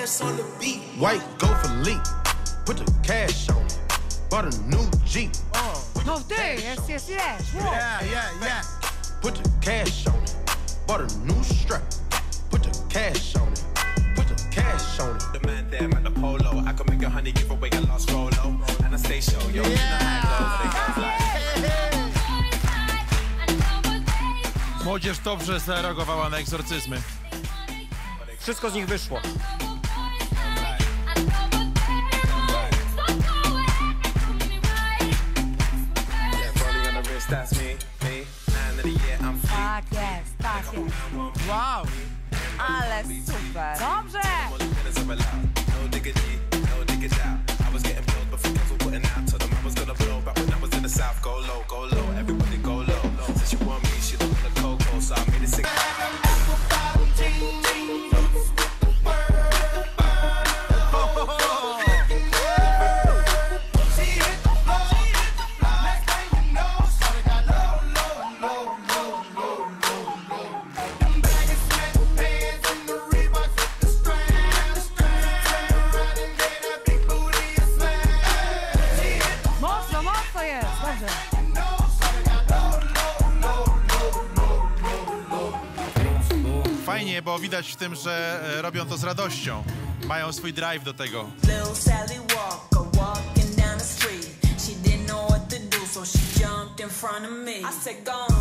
ass on the beat. White go for leak. Put the cash on it. Bought a new Jeep. No ty, jest. Yeah. Put the cash on it. Bought a new strap. Put the cash on it. Put the cash on it. The man there at the polo. I can make a honey give away a lost Rolo. And I stay show, yo. Młodzież dobrze zareagowała na egzorcyzmy. Wszystko z nich wyszło. Tak jest. Wow! Ale super. Dobrze. Mocno jest. Dobrze. Fajnie, bo widać w tym, że robią to z radością. Mają swój drive do tego. Little Sally Walker walking down the street. She didn't know what to do, so she jumped in front of me. I said, go